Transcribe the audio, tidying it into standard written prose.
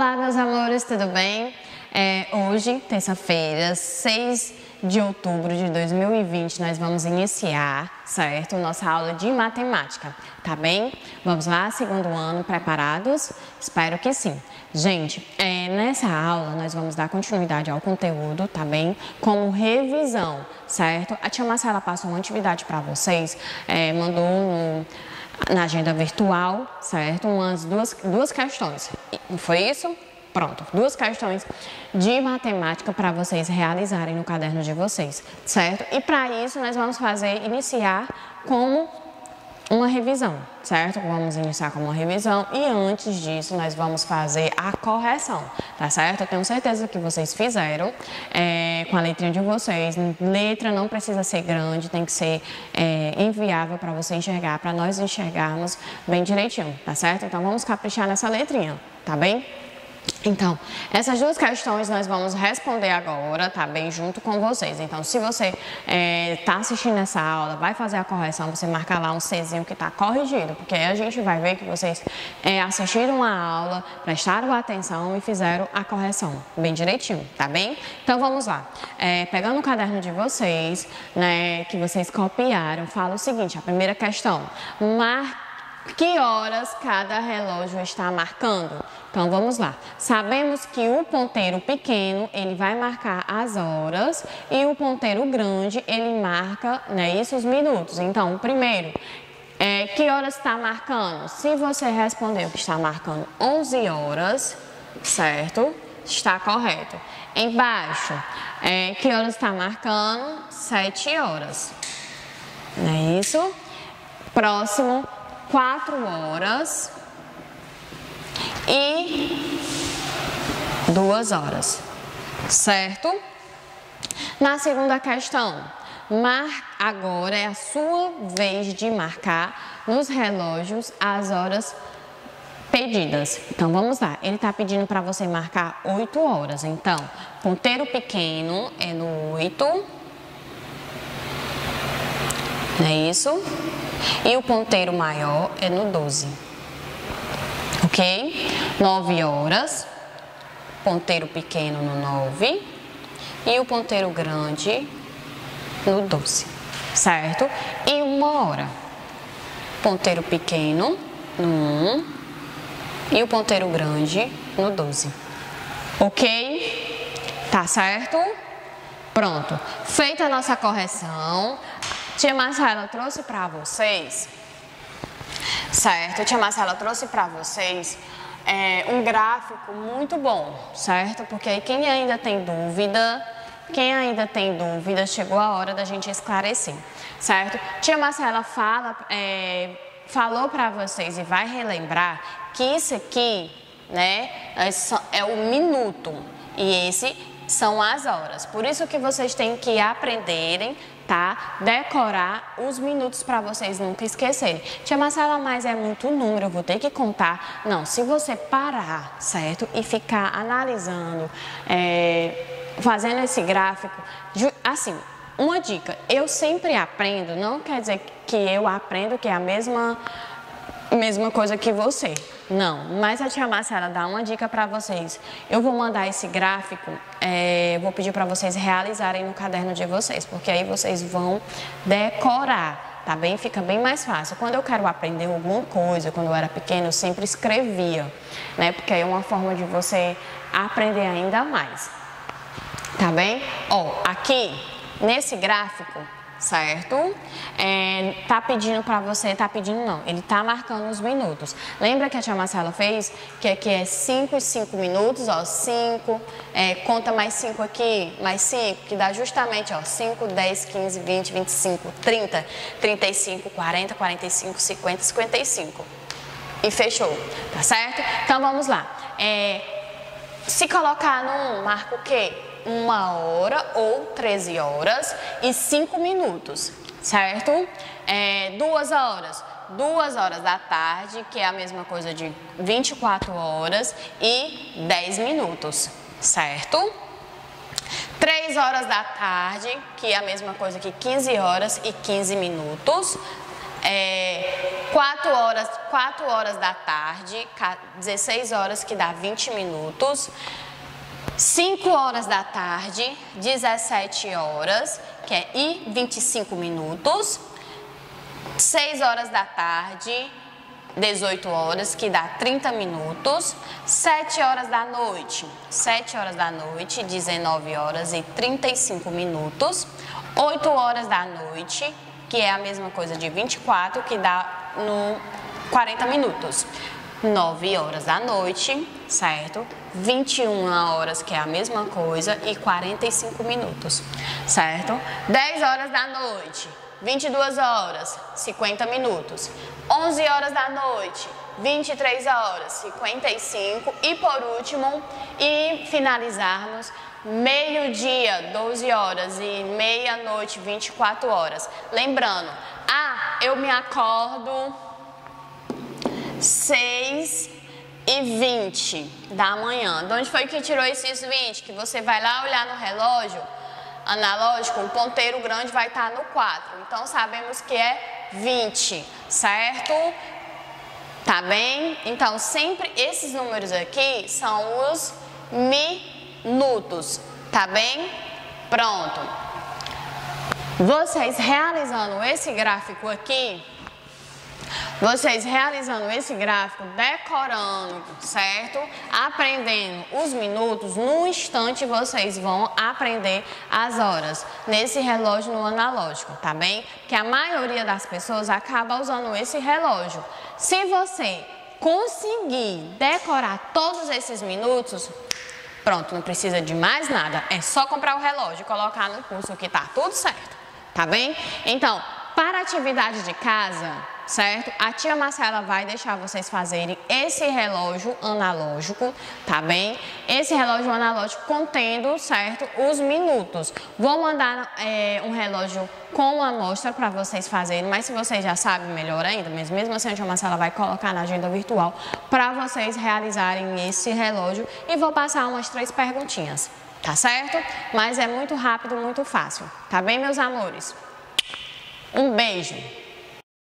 Olá, meus amores, tudo bem? Hoje, terça-feira, 6 de outubro de 2020, nós vamos iniciar, certo? Nossa aula de matemática, tá bem? Vamos lá, segundo ano, preparados? Espero que sim. Gente, nessa aula nós vamos dar continuidade ao conteúdo, tá bem? Como revisão, certo? A tia Marcela passou uma atividade para vocês, mandou na agenda virtual, certo? Umas duas questões. Não foi isso? Pronto, 2 questões de matemática para vocês realizarem no caderno de vocês, certo? E para isso nós vamos iniciar como uma revisão, certo? Vamos iniciar com uma revisão e antes disso nós vamos fazer a correção, tá certo? Eu tenho certeza que vocês fizeram com a letrinha de vocês. Letra não precisa ser grande, tem que ser enviável para você enxergar, para nós enxergarmos bem direitinho, tá certo? Então vamos caprichar nessa letrinha, tá bem? Então, essas 2 questões nós vamos responder agora, tá bem? Junto com vocês. Então, se você tá assistindo essa aula, vai fazer a correção, você marca lá um Czinho que tá corrigido, porque aí a gente vai ver que vocês assistiram a aula, prestaram atenção e fizeram a correção bem direitinho, tá bem? Então, vamos lá. Pegando o caderno de vocês, né, que vocês copiaram, fala o seguinte, a primeira questão, que horas cada relógio está marcando? Então, vamos lá. Sabemos que o ponteiro pequeno, ele vai marcar as horas e o ponteiro grande, ele marca, né, isso, os minutos. Então, primeiro, que horas está marcando? Se você respondeu que está marcando 11 horas, certo? Está correto. Embaixo, que horas está marcando? 7 horas. Não é isso? Próximo, 4 horas e 2 horas, certo? Na segunda questão, agora é a sua vez de marcar nos relógios as horas pedidas. Então, vamos lá. Ele está pedindo para você marcar 8 horas. Então, ponteiro pequeno é no 8, não é isso? E o ponteiro maior é no 12, ok? 9 horas, ponteiro pequeno no 9 e o ponteiro grande no 12, certo? E 1 hora, ponteiro pequeno no 1 e o ponteiro grande no 12, ok? Tá certo? Pronto, feita a nossa correção. Tia Marcela trouxe para vocês, certo? Tia Marcela trouxe para vocês um gráfico muito bom, certo? Porque aí quem ainda tem dúvida, chegou a hora da gente esclarecer, certo? Tia Marcela falou para vocês e vai relembrar que isso aqui, né, é o minuto e esse são as horas. Por isso que vocês têm que aprenderem, tá? Decorar os minutos para vocês nunca esquecerem. Tia Marcela, mas é muito número, eu vou ter que contar. Não, se você parar, certo? E ficar analisando, fazendo esse gráfico, assim, uma dica, eu sempre aprendo, não quer dizer que eu aprendo que é a mesma coisa que você. Não, mas a tia Marcela dá uma dica para vocês. Eu vou mandar esse gráfico, vou pedir para vocês realizarem no caderno de vocês, porque aí vocês vão decorar, tá bem? Fica bem mais fácil. Quando eu quero aprender alguma coisa, quando eu era pequena, eu sempre escrevia, né? Porque aí é uma forma de você aprender ainda mais, tá bem? Ó, aqui, nesse gráfico, certo? Tá pedindo para você, ele tá marcando os minutos. Lembra que a tia Marcela fez? Que aqui é 5 e 5 minutos, ó, 5, conta mais 5 aqui, mais 5, que dá justamente, ó, 5, 10, 15, 20, 25, 30, 35, 40, 45, 50, 55. E fechou, tá certo? Então, vamos lá. Se colocar no 1, marca o quê? 1 hora ou 13 horas e 5 minutos, certo? 2 horas, 2 horas da tarde, que é a mesma coisa de 24 horas e 10 minutos, certo? 3 horas da tarde, que é a mesma coisa que 15 horas e 15 minutos. 4 horas da tarde, 16 horas que dá 20 minutos. 5 horas da tarde, 17 horas, que é 25 minutos. 6 horas da tarde, 18 horas, que dá 30 minutos. 7 horas da noite, 19 horas e 35 minutos. 8 horas da noite, que é a mesma coisa de 24, que dá 40 minutos. 9 horas da noite, certo? 21 horas, que é a mesma coisa, e 45 minutos, certo? 10 horas da noite, 22 horas, 50 minutos. 11 horas da noite, 23 horas, 55. E por último, e finalizarmos, meio-dia, 12 horas e meia-noite, 24 horas. Lembrando, eu me acordo 6h20 da manhã. De onde foi que tirou esses 20? Que você vai lá olhar no relógio analógico, o ponteiro grande vai estar no 4. Então, sabemos que é 20, certo? Tá bem? Então, sempre esses números aqui são os minutos, tá bem? Pronto. Vocês realizando esse gráfico aqui, decorando, certo? Aprendendo os minutos, no instante vocês vão aprender as horas nesse relógio no analógico, tá bem? Que a maioria das pessoas acaba usando esse relógio. Se você conseguir decorar todos esses minutos, pronto, não precisa de mais nada. É só comprar o relógio e colocar no curso que tá tudo certo, tá bem? Então, para a atividade de casa, certo? A tia Marcela vai deixar vocês fazerem esse relógio analógico, tá bem? Esse relógio analógico contendo, certo? Os minutos. Vou mandar um relógio com uma amostra para vocês fazerem, mas se vocês já sabem, melhor ainda. Mas mesmo assim, a tia Marcela vai colocar na agenda virtual para vocês realizarem esse relógio e vou passar umas 3 perguntinhas, tá certo? Mas é muito rápido, muito fácil, tá bem, meus amores? Um beijo!